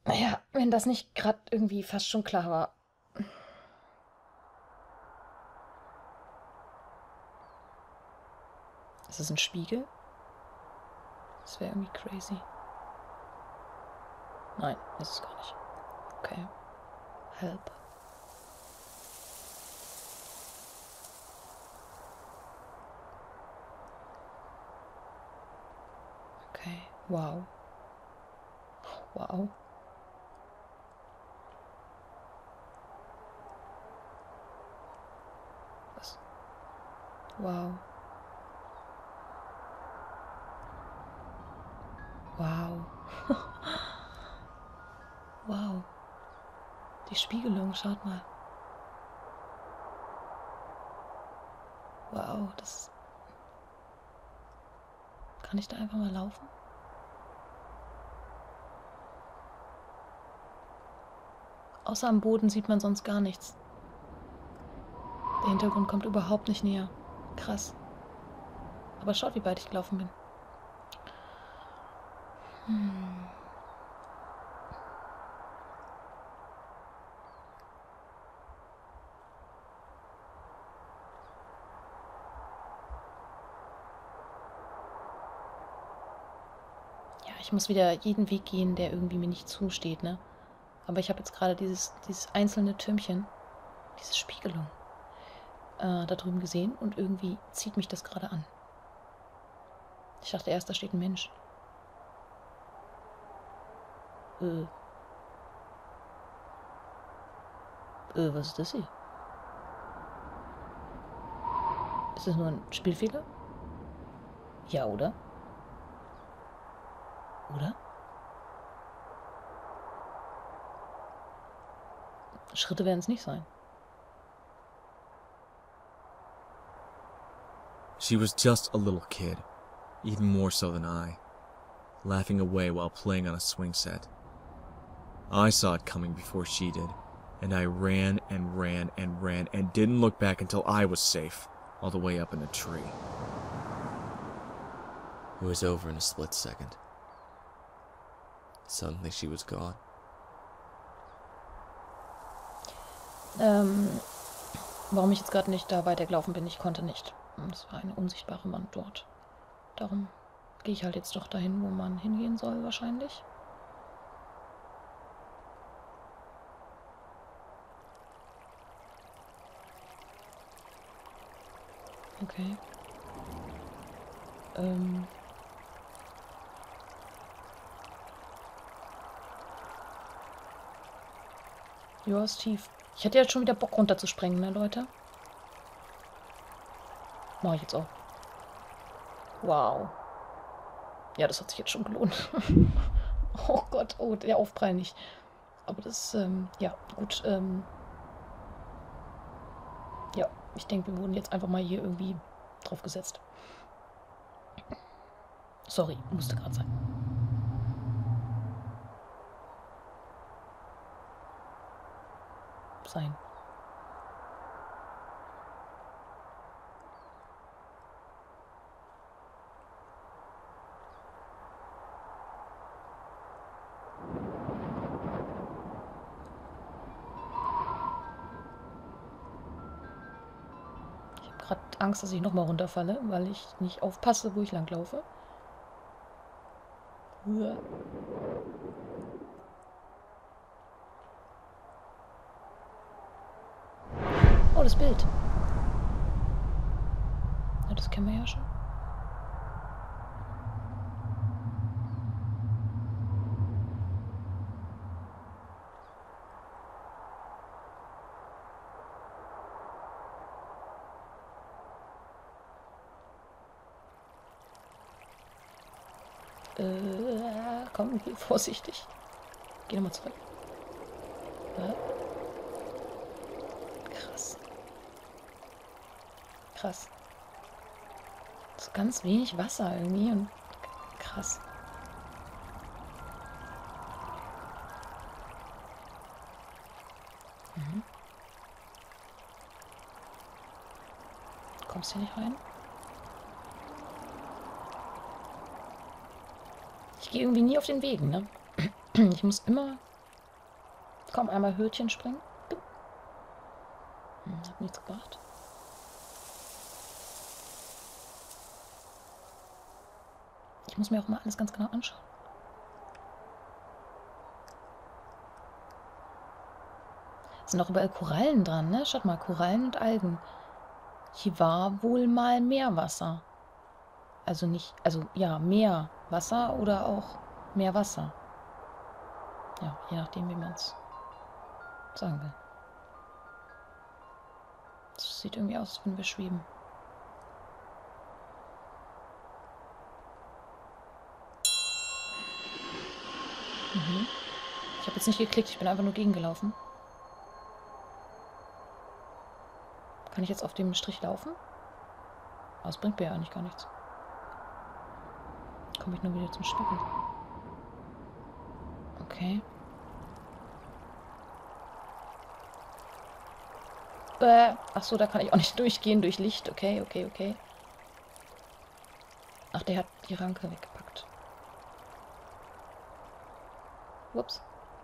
Naja, wenn das nicht gerade irgendwie fast schon klar war. Ist das ein Spiegel? Das wäre irgendwie crazy. Nein, ist es gar nicht. Okay. Help. Okay. Wow. Wow. Was? Wow. Wow. Wow. Die Spiegelung, schaut mal. Wow, das. Kann ich da einfach mal laufen? Außer am Boden sieht man sonst gar nichts. Der Hintergrund kommt überhaupt nicht näher. Krass. Aber schaut, wie weit ich gelaufen bin. Ja, ich muss wieder jeden Weg gehen, der irgendwie mir nicht zusteht, ne? Aber ich habe jetzt gerade dieses einzelne Türmchen, diese Spiegelung, da drüben gesehen und irgendwie zieht mich das gerade an. Ich dachte erst, da steht ein Mensch. Äh, was ist das hier? Ist das nur ein Spielfehler? Ja, oder? Oder? Schritte werden es nicht sein. She was just a little kid, even more so than I, laughing away while playing on a swing set. I saw it coming before she did, and I ran and ran and ran and didn't look back until I was safe, all the way up in the tree. It was over in a split second. Suddenly she was gone. Warum ich jetzt gerade nicht da weitergelaufen bin, ich konnte nicht. Es war eine unsichtbare Wand dort. Darum gehe ich halt jetzt doch dahin, wo man hingehen soll, wahrscheinlich. Okay. Ja, ist tief. Ich hätte jetzt schon wieder Bock runterzusprengen, ne, Leute? Mach ich jetzt auch. Wow. Ja, das hat sich jetzt schon gelohnt. Oh Gott, oh, der Aufprall nicht. Aber das, ja, gut, ja, ich denke, wir wurden jetzt einfach mal hier irgendwie drauf gesetzt. Sorry, musste gerade sein. Sein. Ich habe gerade Angst, dass ich nochmal runterfalle, weil ich nicht aufpasse, wo ich langlaufe. Uah. Oh, das Bild. Ja, das kennen wir ja schon. Komm, geh vorsichtig. Geh nochmal zurück. Krass. Krass. So ganz wenig Wasser irgendwie und krass. Kommst du hier nicht rein? Ich gehe irgendwie nie auf den Wegen, ne? Ich muss immer Komm, einmal Hürtchen springen. Hat nichts gebracht. Ich muss mir auch mal alles ganz genau anschauen. Es sind auch überall Korallen dran, ne? Schaut mal, Korallen und Algen. Hier war wohl mal Meerwasser. Also nicht, also ja, Meerwasser oder auch Meerwasser. Ja, je nachdem, wie man es sagen will. Das sieht irgendwie aus, als würden wir schweben. Ich habe jetzt nicht geklickt, ich bin einfach nur gegengelaufen. Kann ich jetzt auf dem Strich laufen? Aber das bringt mir ja eigentlich gar nichts. Komme ich nur wieder zum Spiegel. Okay. Achso, da kann ich auch nicht durchgehen durch Licht. Okay, okay, okay. Ach, der hat die Ranke weggepackt. Ups.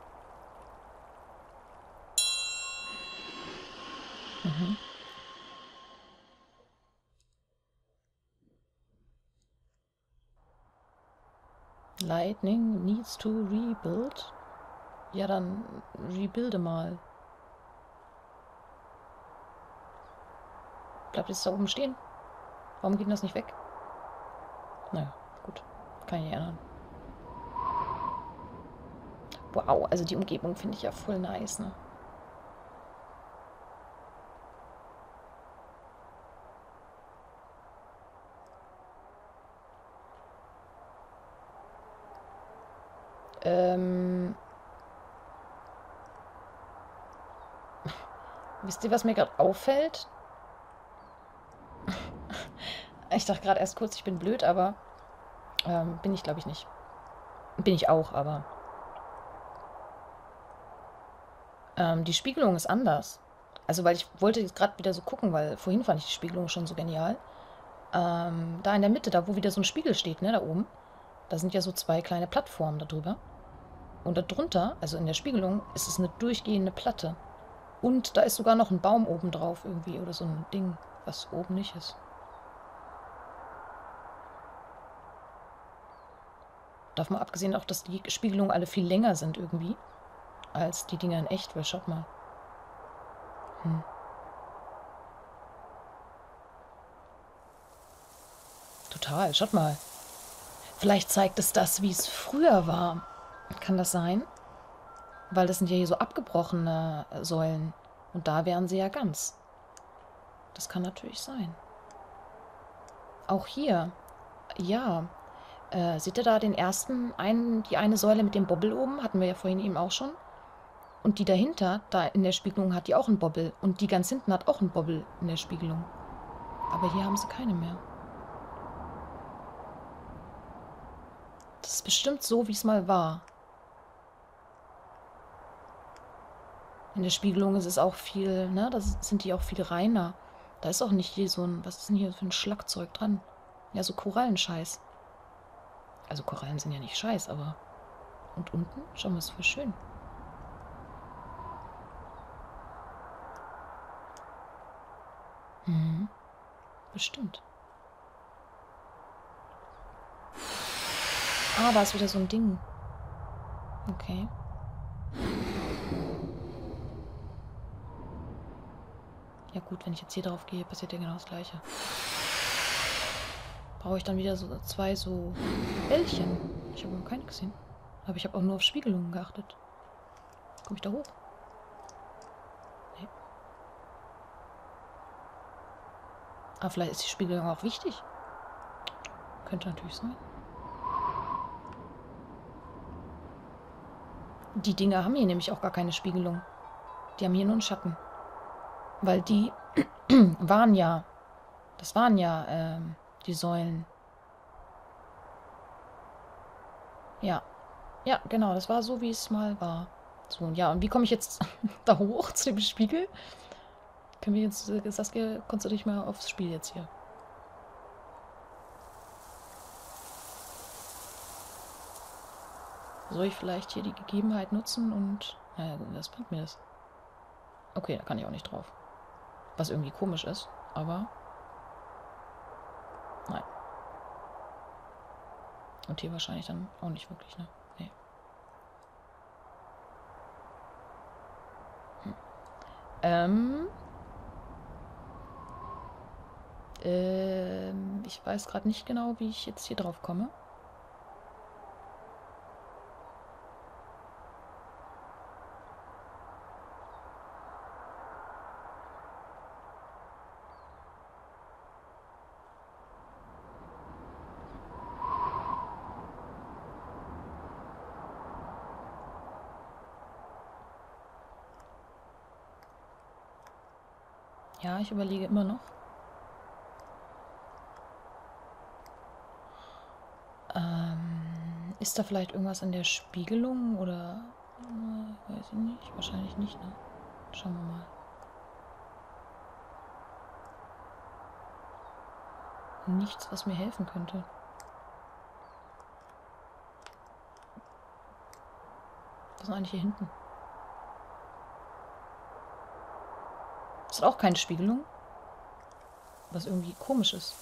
Lightning needs to rebuild. Ja, dann rebuilde mal. Bleibt jetzt da oben stehen? Warum geht denn das nicht weg? Naja, gut. Kann ich nicht ändern. Wow, also die Umgebung finde ich ja voll nice, ne? Wisst ihr, was mir gerade auffällt? Ich dachte gerade erst kurz, ich bin blöd, aber bin ich, glaube ich, nicht. Bin ich auch, aber die Spiegelung ist anders. Also, weil ich wollte jetzt gerade wieder so gucken, weil vorhin fand ich die Spiegelung schon so genial. Da in der Mitte, da wo wieder so ein Spiegel steht, ne, da oben, da sind ja so zwei kleine Plattformen darüber. Und darunter, also in der Spiegelung, ist es eine durchgehende Platte. Und da ist sogar noch ein Baum oben drauf irgendwie oder so ein Ding, was oben nicht ist. Davon mal abgesehen auch, dass die Spiegelungen alle viel länger sind irgendwie, als die Dinger in echt, weil schaut mal. Total, schaut mal. Vielleicht zeigt es das, wie es früher war. Kann das sein? Weil das sind ja hier so abgebrochene Säulen. Und da wären sie ja ganz. Das kann natürlich sein. Auch hier. Ja. Seht ihr da den ersten, die eine Säule mit dem Bobbel oben? Hatten wir ja vorhin eben auch schon. Und die dahinter, da in der Spiegelung, hat die auch einen Bobbel. Und die ganz hinten hat auch einen Bobbel in der Spiegelung. Aber hier haben sie keine mehr. Das ist bestimmt so, wie es mal war. In der Spiegelung ist es auch viel, ne? Da sind die auch viel reiner. Da ist auch nicht hier so ein, was ist denn hier für ein Schlagzeug dran? Ja, so Korallenscheiß. Also Korallen sind ja nicht scheiß, aber... Und unten? Schau mal, ist voll schön. Bestimmt. Ah, da ist wieder so ein Ding. Okay. Ja gut, wenn ich jetzt hier drauf gehe, passiert ja genau das Gleiche. Brauche ich dann wieder so zwei so Bällchen. Ich habe noch keine gesehen. Aber ich habe auch nur auf Spiegelungen geachtet. Komme ich da hoch? Nee. Aber vielleicht ist die Spiegelung auch wichtig. Könnte natürlich sein. Die Dinger haben hier nämlich auch gar keine Spiegelung. Die haben hier nur einen Schatten. Weil die waren ja... Das waren ja die Säulen. Ja. Ja, genau. Das war so, wie es mal war. So, ja. Und wie komme ich jetzt da hoch zu dem Spiegel? Können wir jetzt... Saskia, konzentriere dich mal aufs Spiel jetzt hier. Soll ich vielleicht hier die Gegebenheit nutzen und... Was bringt mir das? Okay, da kann ich auch nicht drauf. Was irgendwie komisch ist, aber... Nein. Und hier wahrscheinlich dann auch nicht wirklich, ne? Nee. Ich weiß gerade nicht genau, wie ich jetzt hier drauf komme. Ja, ich überlege immer noch. Ist da vielleicht irgendwas in der Spiegelung oder... weiß ich nicht. Wahrscheinlich nicht, ne? Schauen wir mal. Nichts, was mir helfen könnte. Was ist denn eigentlich hier hinten? Das ist auch keine Spiegelung. Was irgendwie komisch ist.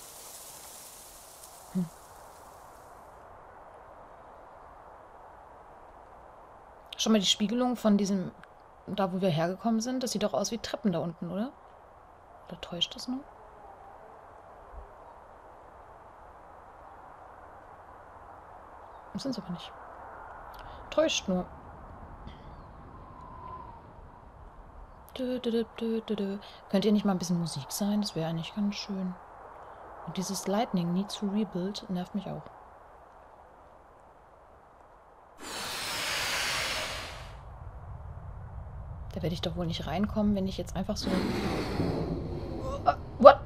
Schon mal die Spiegelung von diesem, da wo wir hergekommen sind, das sieht doch aus wie Treppen da unten, oder? Oder täuscht das nur? Das sind sie aber nicht. Täuscht nur. Könnt ihr nicht mal ein bisschen Musik sein? Das wäre eigentlich ganz schön. Und dieses Lightning Needs to Rebuild nervt mich auch. Da werde ich doch wohl nicht reinkommen, wenn ich jetzt einfach so... What?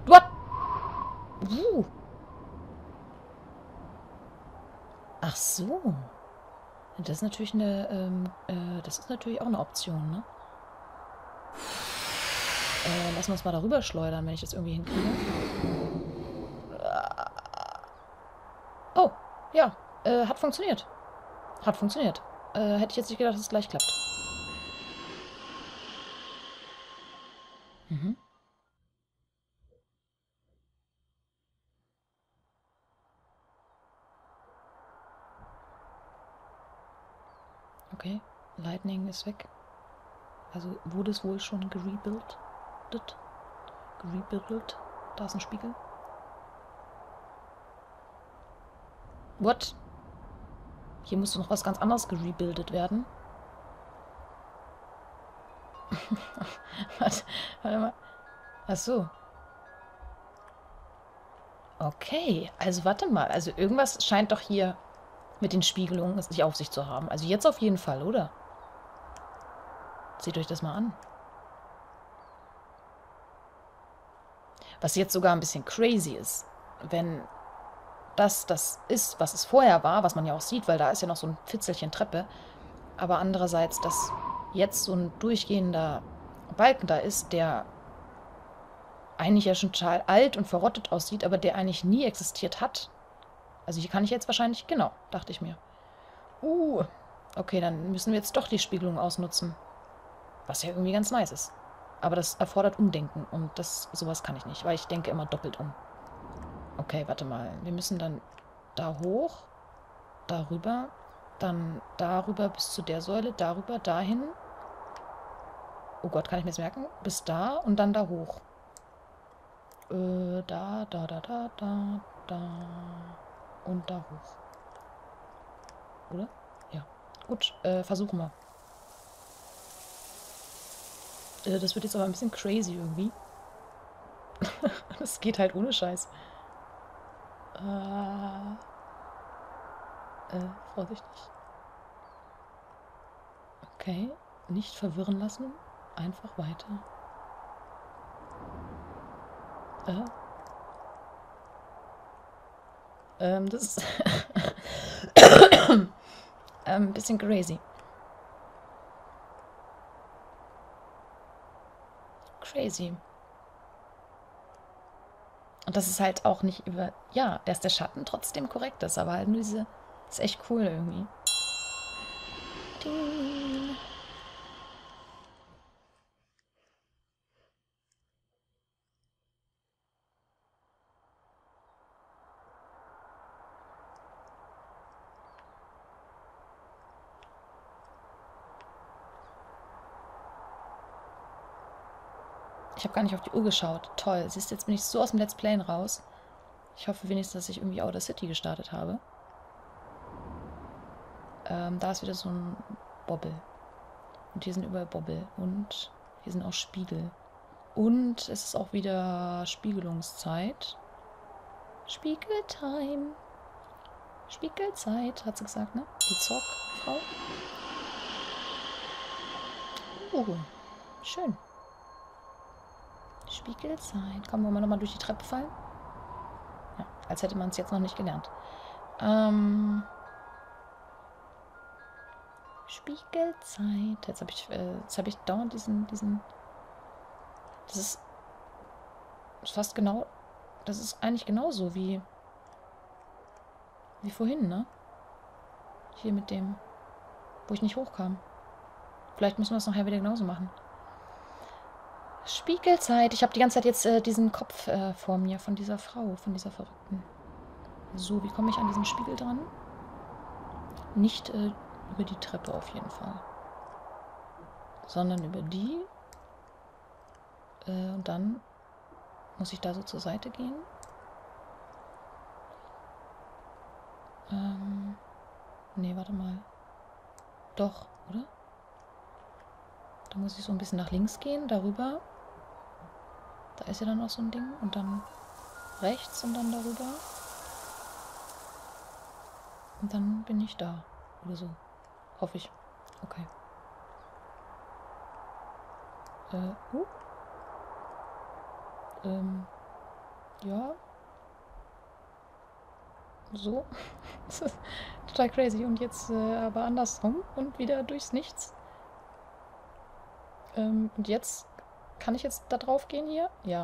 Ach so. Das ist natürlich eine... das ist natürlich auch eine Option, ne? Lassen wir uns mal darüber schleudern, wenn ich das irgendwie hinkriege. Oh, ja. Hat funktioniert. Hat funktioniert. Hätte ich jetzt nicht gedacht, dass es gleich klappt. Mhm. Okay. Lightning ist weg. Also wurde es wohl schon gerebuildet. Gerebuildet. Da ist ein Spiegel. What? Hier musste noch was ganz anderes gerebuildet werden. Warte mal. Ach so. Okay, also warte mal. Also irgendwas scheint doch hier mit den Spiegelungen es nicht auf sich zu haben. Also jetzt auf jeden Fall, oder? Seht euch das mal an. Was jetzt sogar ein bisschen crazy ist, wenn das ist, was es vorher war, was man ja auch sieht, weil da ist ja noch so ein Fitzelchen Treppe, aber andererseits, dass jetzt so ein durchgehender Balken da ist, der eigentlich ja schon total alt und verrottet aussieht, aber der eigentlich nie existiert hat. Also hier kann ich jetzt wahrscheinlich, genau, dachte ich mir. Okay, dann müssen wir jetzt doch die Spiegelung ausnutzen. Was ja irgendwie ganz nice ist. Aber das erfordert Umdenken und sowas kann ich nicht, weil ich denke immer doppelt um. Okay, warte mal. Wir müssen dann da hoch, darüber, dann darüber bis zu der Säule, darüber, dahin. Oh Gott, kann ich mir das merken? Bis da und dann da hoch. Da und da hoch. Oder? Ja. Gut, versuchen wir. Das wird jetzt aber ein bisschen crazy irgendwie. Das geht halt ohne Scheiß. Vorsichtig. Okay, nicht verwirren lassen. Einfach weiter. Das ist ein bisschen crazy. Crazy. Und das ist halt auch nicht über... Ja, dass der Schatten trotzdem korrekt ist, aber halt nur diese... Ist echt cool irgendwie. Ding. Ich habe gar nicht auf die Uhr geschaut. Toll. Siehst du, jetzt bin ich so aus dem Let's Playen raus. Ich hoffe wenigstens, dass ich irgendwie Outer City gestartet habe. Da ist wieder so ein Bobbel. Und hier sind überall Bobbel. Und hier sind auch Spiegel. Und es ist auch wieder Spiegelungszeit. Spiegeltime. Spiegelzeit, hat sie gesagt, ne? Die Zockfrau. Schön. Spiegelzeit. Komm, wollen wir nochmal durch die Treppe fallen? Ja, als hätte man es jetzt noch nicht gelernt. Spiegelzeit. Jetzt habe ich dauernd diesen. Das ist fast genau. Das ist eigentlich genauso wie vorhin, ne? Hier mit dem, wo ich nicht hochkam. Vielleicht müssen wir es nachher wieder genauso machen. Spiegelzeit. Ich habe die ganze Zeit jetzt diesen Kopf vor mir von dieser Frau, von dieser Verrückten. So, wie komme ich an diesen Spiegel dran? Nicht über die Treppe auf jeden Fall. Sondern über die. Und dann muss ich da so zur Seite gehen. Nee, warte mal. Doch, oder? Da muss ich so ein bisschen nach links gehen, darüber. Da ist ja dann noch so ein Ding. Und dann rechts und dann darüber. Und dann bin ich da. Oder so. Hoffe ich. Okay. Ja. So. Das ist total crazy. Und jetzt aber andersrum und wieder durchs Nichts. Und jetzt kann ich jetzt da drauf gehen hier? Ja.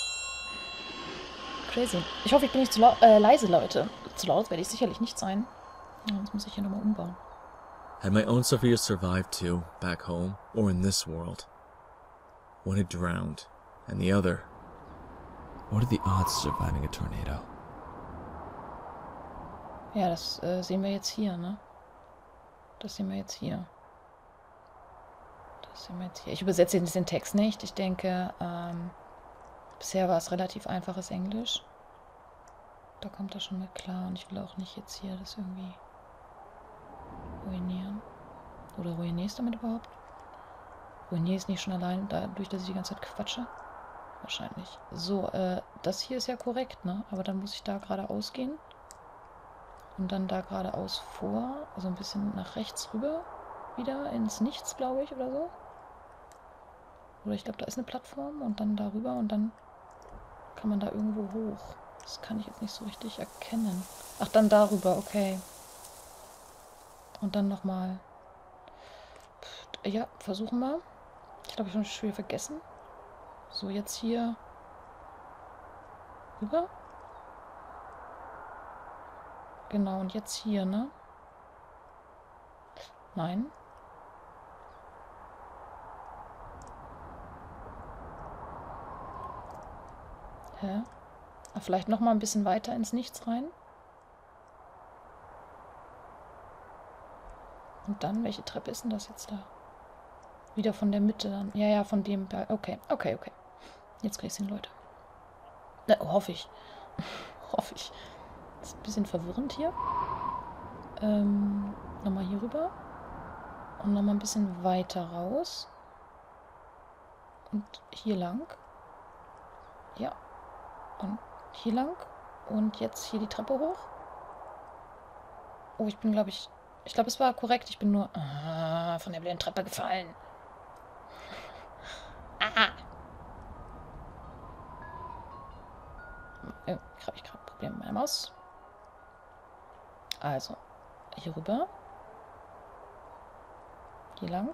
Crazy. Ich hoffe, ich bin nicht zu leise, Leute. Zu laut werde ich sicherlich nicht sein. Sonst muss ich hier nochmal umbauen. Had my own Sophia survived too, back home, or in this world? One had drowned, and the other... What are the odds of surviving a tornado? Ja, das sehen wir jetzt hier, ne? Das sehen wir jetzt hier. Das sehen wir jetzt hier. Ich übersetze jetzt den Text nicht. Ich denke, bisher war es relativ einfaches Englisch. Da kommt er schon mit klar. Und ich will auch nicht jetzt hier das irgendwie ruinieren. Oder ruinier es damit überhaupt? Ruinier es nicht schon allein dadurch, dass ich die ganze Zeit quatsche? Wahrscheinlich. So, das hier ist ja korrekt, ne? Aber dann muss ich da geradeaus gehen. Und dann da geradeaus vor. Also ein bisschen nach rechts rüber. Wieder ins Nichts, glaube ich, oder so. Oder ich glaube, da ist eine Plattform. Und dann darüber. Und dann kann man da irgendwo hoch. Das kann ich jetzt nicht so richtig erkennen. Ach, dann darüber, okay. Und dann nochmal. Ja, versuchen wir. Ich glaube, ich habe schon wieder vergessen. So, jetzt hier rüber. Genau, und jetzt hier, ne? Nein. Hä? Ah, vielleicht noch mal ein bisschen weiter ins Nichts rein. Und dann, welche Treppe ist denn das jetzt da? Wieder von der Mitte dann. Ja, ja, von dem. Okay, okay, okay. Jetzt krieg ich hin, Leute. Na, hoffe ich. Hoffe ich. Das ist ein bisschen verwirrend hier. Nochmal hier rüber. Und nochmal ein bisschen weiter raus. Und hier lang. Ja. Und hier lang. Und jetzt hier die Treppe hoch. Oh, ich bin, glaube ich... Ich glaube, es war korrekt. Ich bin nur von der blöden Treppe gefallen. Ich gerade Probleme mit meiner Maus. Also, hier rüber. Hier lang.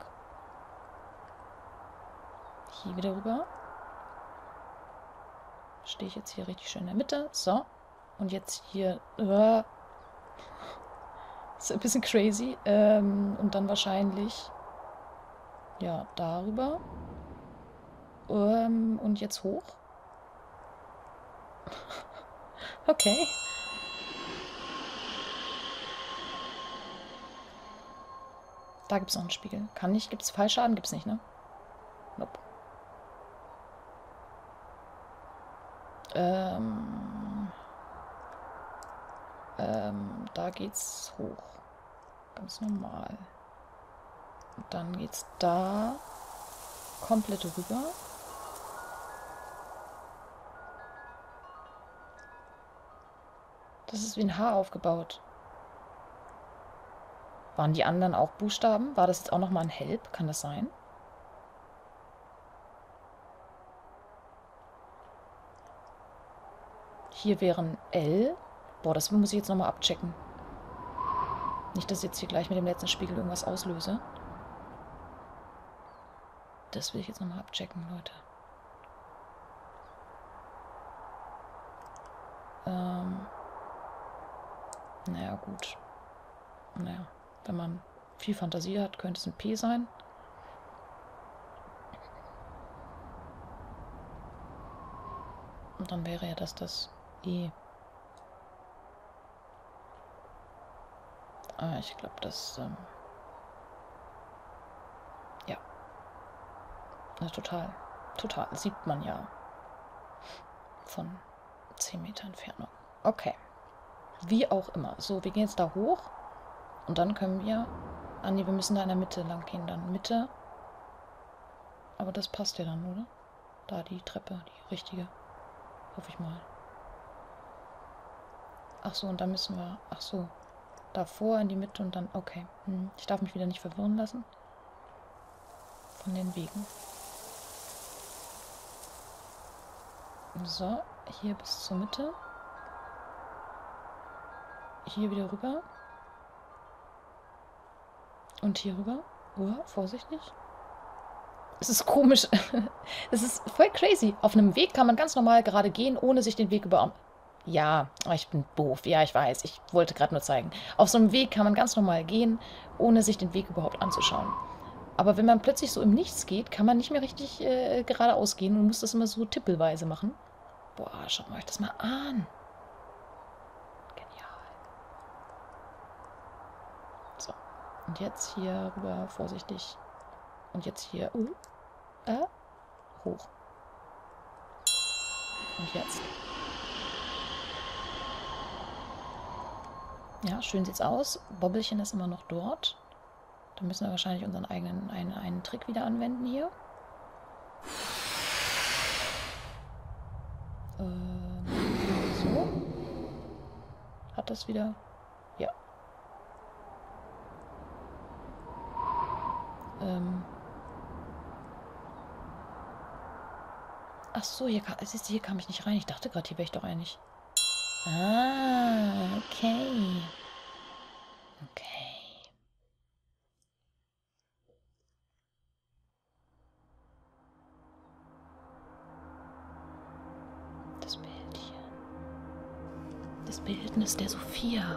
Hier wieder rüber. Stehe ich jetzt hier richtig schön in der Mitte. So. Und jetzt hier. Ist ein bisschen crazy. Und dann wahrscheinlich. Ja, darüber. Und jetzt hoch. Okay. Da gibt es noch einen Spiegel. Kann nicht. Gibt es Fallschaden? Gibt es nicht, ne? Nope. Da geht's hoch. Ganz normal. Und dann geht's da komplett rüber. Das ist wie ein Haar aufgebaut. Waren die anderen auch Buchstaben? War das jetzt auch nochmal ein Help? Kann das sein? Hier wären L. Boah, das muss ich jetzt nochmal abchecken. Nicht, dass ich jetzt hier gleich mit dem letzten Spiegel irgendwas auslöse. Das will ich jetzt nochmal abchecken, Leute. Naja, gut. Naja, wenn man viel Fantasie hat, könnte es ein P sein. Und dann wäre ja das E. Ich glaube, das, ja. Na, total. Total. Sieht man ja von 10 Meter Entfernung. Okay. Wie auch immer. So, wir gehen jetzt da hoch. Und dann können wir... Ah, nee, wir müssen da in der Mitte lang gehen. Dann Mitte. Aber das passt ja dann, oder? Da die Treppe, die richtige. Hoffe ich mal. Ach so, und da müssen wir... Ach so. Davor in die Mitte und dann... Okay. Ich darf mich wieder nicht verwirren lassen. Von den Wegen. So, hier bis zur Mitte. Hier wieder rüber. Und hier rüber. Oh, vorsichtig. Es ist komisch. Es ist voll crazy. Auf einem Weg kann man ganz normal gerade gehen, ohne sich den Weg über... Ja, ich bin doof. Ja, ich weiß. Ich wollte gerade nur zeigen. Auf so einem Weg kann man ganz normal gehen, ohne sich den Weg überhaupt anzuschauen. Aber wenn man plötzlich so im Nichts geht, kann man nicht mehr richtig geradeaus gehen und muss das immer so tippelweise machen. Boah, schaut mal euch das mal an. Genial. So. Und jetzt hier rüber, vorsichtig. Und jetzt hier, hoch. Und jetzt. Ja, schön sieht's aus. Bobbelchen ist immer noch dort. Da müssen wir wahrscheinlich unseren eigenen einen Trick wieder anwenden hier. So. Hat das wieder... Ja. Ach so, siehst du, hier kam ich nicht rein. Ich dachte gerade, hier wäre ich doch eigentlich. Ah, okay. Okay. Das Bildchen. Das Bildnis der Sophia.